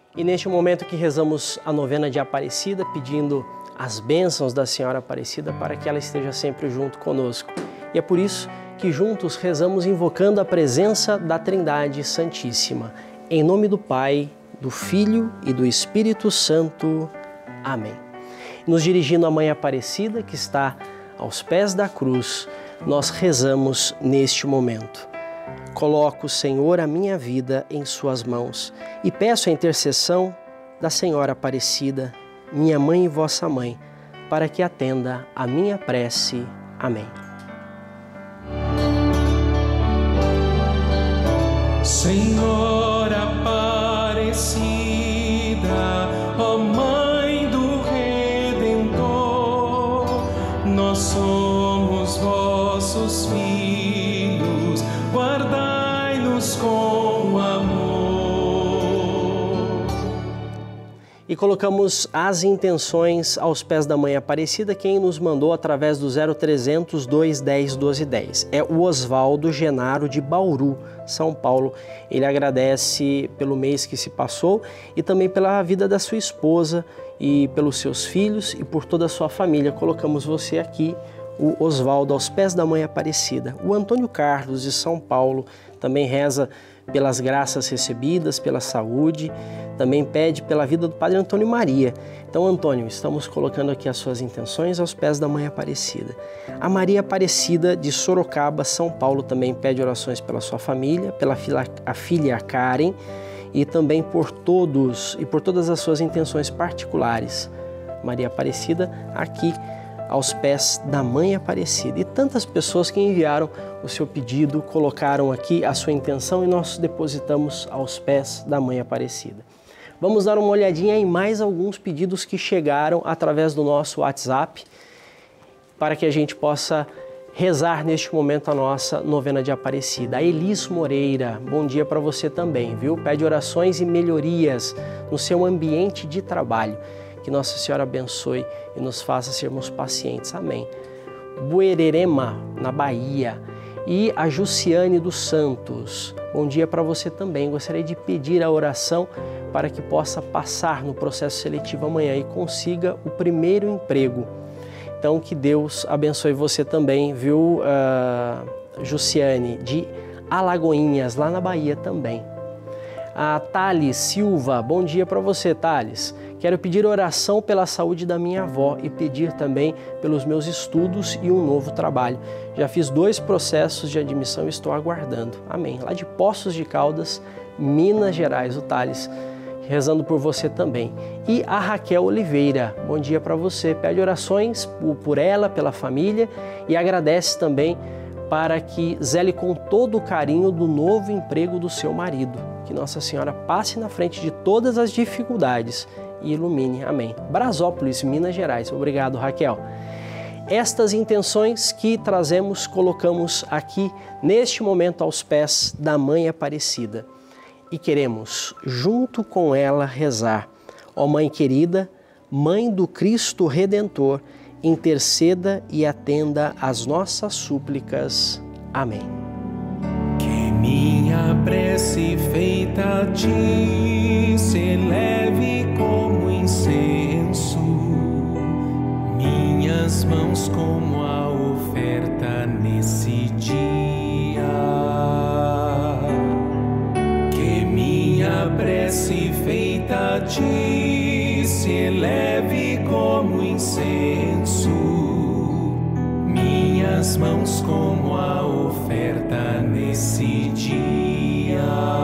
E neste momento que rezamos a novena de Aparecida, pedindo as bênçãos da Senhora Aparecida para que ela esteja sempre junto conosco. E é por isso que juntos rezamos invocando a presença da Trindade Santíssima. Em nome do Pai, do Filho e do Espírito Santo. Amém. Nos dirigindo à Mãe Aparecida, que está aos pés da cruz, nós rezamos neste momento. Coloco, Senhor, a minha vida em suas mãos e peço a intercessão da Senhora Aparecida, minha mãe e vossa mãe, para que atenda a minha prece. Amém. Senhora Aparecida, ó Mãe do Redentor, nós somos vossos filhos, guardai-nos com amor. E colocamos as intenções aos pés da Mãe Aparecida, quem nos mandou através do 0300 210 1210. É o Oswaldo Genaro de Bauru, São Paulo. Ele agradece pelo mês que se passou e também pela vida da sua esposa e pelos seus filhos e por toda a sua família. Colocamos você aqui, o Oswaldo, aos pés da Mãe Aparecida. O Antônio Carlos, de São Paulo, também reza pelas graças recebidas, pela saúde, também pede pela vida do Padre Antônio Maria. Então, Antônio, estamos colocando aqui as suas intenções aos pés da Mãe Aparecida. A Maria Aparecida, de Sorocaba, São Paulo, também pede orações pela sua família, pela filha Karen e também por todos e por todas as suas intenções particulares. Maria Aparecida, aqui aos pés da Mãe Aparecida. E tantas pessoas que enviaram o seu pedido, colocaram aqui a sua intenção e nós depositamos aos pés da Mãe Aparecida. Vamos dar uma olhadinha em mais alguns pedidos que chegaram através do nosso WhatsApp para que a gente possa rezar neste momento a nossa novena de Aparecida. A Elis Moreira, bom dia para você também, viu? Pede orações e melhorias no seu ambiente de trabalho. Que Nossa Senhora abençoe e nos faça sermos pacientes. Amém. Buererema, na Bahia. E a Jussiane dos Santos. Bom dia para você também. Gostaria de pedir a oração para que possa passar no processo seletivo amanhã e consiga o primeiro emprego. Então, que Deus abençoe você também, viu, Jussiane, de Alagoinhas, lá na Bahia também. A Thales Silva, bom dia para você, Thales. Quero pedir oração pela saúde da minha avó e pedir também pelos meus estudos e um novo trabalho. Já fiz 2 processos de admissão e estou aguardando. Amém. Lá de Poços de Caldas, Minas Gerais, o Thales, rezando por você também. E a Raquel Oliveira, bom dia para você. Pede orações por ela, pela família e agradece também para que zele com todo o carinho do novo emprego do seu marido. Que Nossa Senhora passe na frente de todas as dificuldades e ilumine. Amém. Brasópolis, Minas Gerais. Obrigado, Raquel. Estas intenções que trazemos, colocamos aqui neste momento aos pés da Mãe Aparecida. E queremos, junto com ela, rezar. Ó Mãe querida, Mãe do Cristo Redentor, interceda e atenda às nossas súplicas. Amém. Que minha prece feita a ti se eleve como incenso, minhas mãos como a oferta nesse dia. Que minha prece feita a ti se eleve como incenso, minhas mãos como a oferta nesse dia.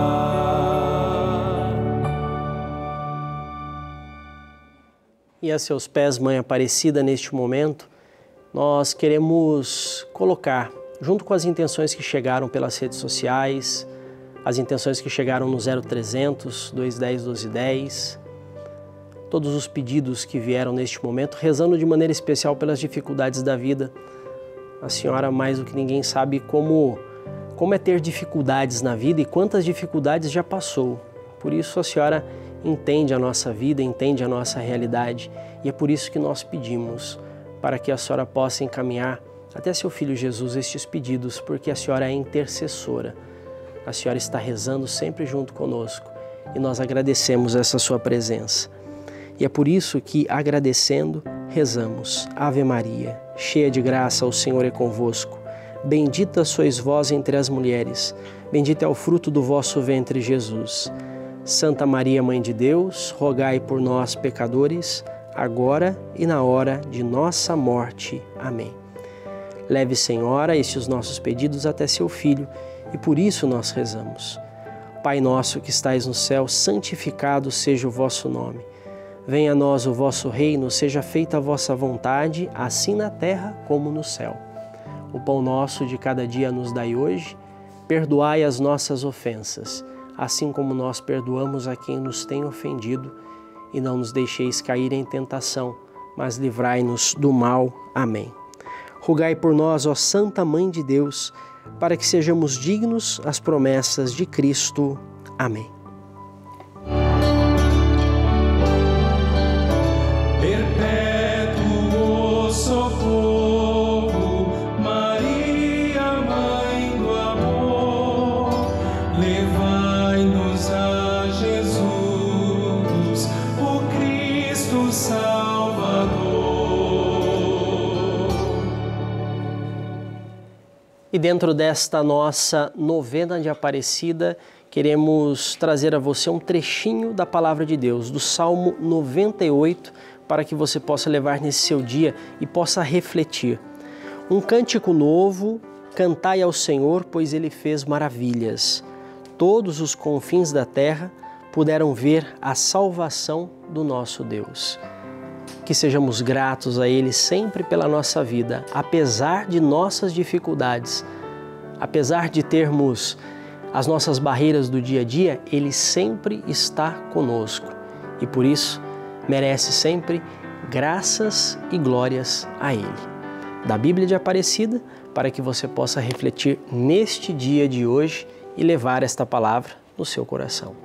E a seus pés, Mãe Aparecida, neste momento, nós queremos colocar, junto com as intenções que chegaram pelas redes sociais, as intenções que chegaram no 0300 210 1210, todos os pedidos que vieram neste momento, rezando de maneira especial pelas dificuldades da vida. A senhora, mais do que ninguém, sabe como é ter dificuldades na vida e quantas dificuldades já passou. Por isso a senhora entende a nossa vida, entende a nossa realidade e é por isso que nós pedimos para que a senhora possa encaminhar até seu Filho Jesus estes pedidos, porque a senhora é intercessora. A senhora está rezando sempre junto conosco e nós agradecemos essa sua presença. E é por isso que, agradecendo, rezamos. Ave Maria, cheia de graça, o Senhor é convosco. Bendita sois vós entre as mulheres, bendito é o fruto do vosso ventre, Jesus. Santa Maria, Mãe de Deus, rogai por nós, pecadores, agora e na hora de nossa morte. Amém. Leve, Senhora, estes nossos pedidos até seu Filho, e por isso nós rezamos. Pai nosso que estais no céu, santificado seja o vosso nome. Venha a nós o vosso reino, seja feita a vossa vontade, assim na terra como no céu. O pão nosso de cada dia nos dai hoje, perdoai as nossas ofensas, assim como nós perdoamos a quem nos tem ofendido, e não nos deixeis cair em tentação, mas livrai-nos do mal. Amém. Rogai por nós, ó Santa Mãe de Deus, para que sejamos dignos às promessas de Cristo. Amém. Perpétuo socorro, Maria, Mãe do amor, levai-nos a Jesus, o Cristo Salvador. E dentro desta nossa novena de Aparecida, queremos trazer a você um trechinho da Palavra de Deus, do Salmo 98, para que você possa levar nesse seu dia e possa refletir. Um cântico novo, cantai ao Senhor, pois Ele fez maravilhas. Todos os confins da terra puderam ver a salvação do nosso Deus. Que sejamos gratos a Ele sempre pela nossa vida, apesar de nossas dificuldades, apesar de termos as nossas barreiras do dia a dia, Ele sempre está conosco e por isso merece sempre graças e glórias a Ele. Da Bíblia de Aparecida, para que você possa refletir neste dia de hoje e levar esta palavra no seu coração.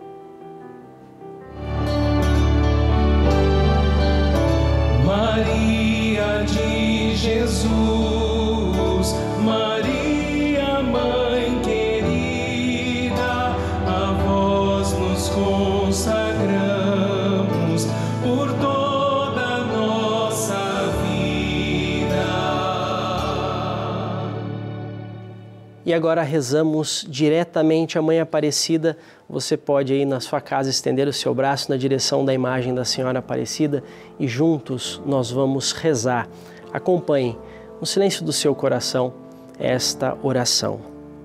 Maria de Jesus, Maria, Mãe querida, a vós nos consagramos por toda a nossa vida. E agora rezamos diretamente a Mãe Aparecida. Você pode aí na sua casa estender o seu braço na direção da imagem da Senhora Aparecida e juntos nós vamos rezar. Acompanhe no silêncio do seu coração esta oração.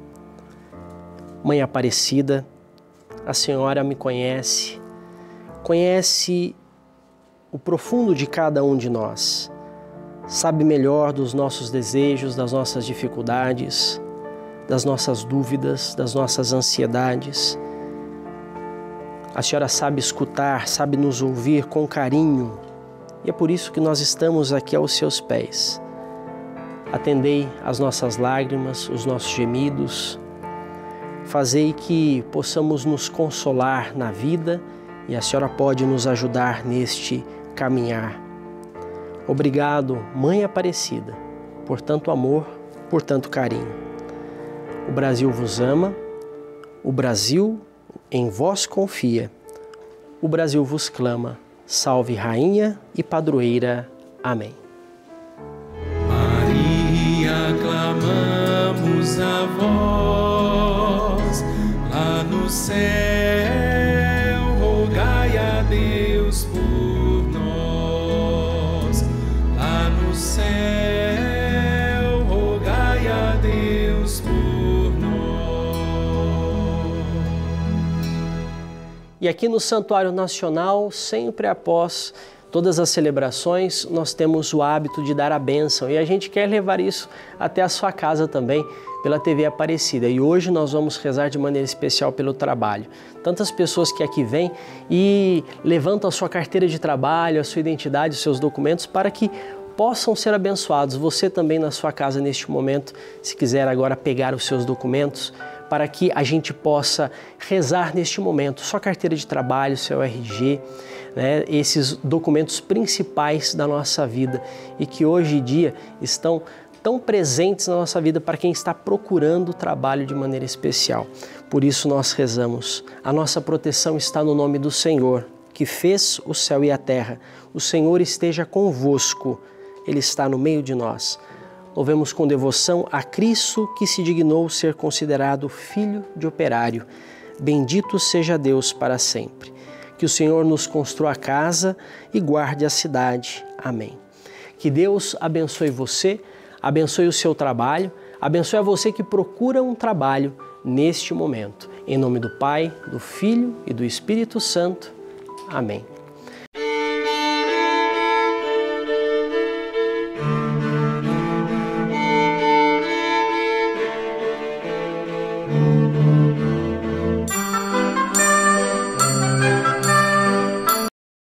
Mãe Aparecida, a Senhora me conhece, conhece o profundo de cada um de nós, sabe melhor dos nossos desejos, das nossas dificuldades, das nossas dúvidas, das nossas ansiedades. A Senhora sabe escutar, sabe nos ouvir com carinho e é por isso que nós estamos aqui aos seus pés. Atendei as nossas lágrimas, os nossos gemidos, fazei que possamos nos consolar na vida e a Senhora pode nos ajudar neste caminhar. Obrigado, Mãe Aparecida, por tanto amor, por tanto carinho. O Brasil vos ama, o Brasil em vós confia, o Brasil vos clama, salve Rainha e Padroeira. Amém. Maria, clamamos a vós, lá no céu, rogai a Deus por nós, lá no céu, rogai a Deus por nós. E aqui no Santuário Nacional, sempre após todas as celebrações, nós temos o hábito de dar a bênção e a gente quer levar isso até a sua casa também, pela TV Aparecida. E hoje nós vamos rezar de maneira especial pelo trabalho. Tantas pessoas que aqui vêm e levantam a sua carteira de trabalho, a sua identidade, os seus documentos para que possam ser abençoados. Você também na sua casa neste momento, se quiser agora pegar os seus documentos, para que a gente possa rezar neste momento, sua carteira de trabalho, seu RG, né, esses documentos principais da nossa vida e que hoje em dia estão tão presentes na nossa vida para quem está procurando trabalho de maneira especial. Por isso nós rezamos. A nossa proteção está no nome do Senhor, que fez o céu e a terra. O Senhor esteja convosco. Ele está no meio de nós. Louvemos com devoção a Cristo que se dignou ser considerado filho de operário. Bendito seja Deus para sempre. Que o Senhor nos construa a casa e guarde a cidade. Amém. Que Deus abençoe você, abençoe o seu trabalho, abençoe a você que procura um trabalho neste momento. Em nome do Pai, do Filho e do Espírito Santo. Amém.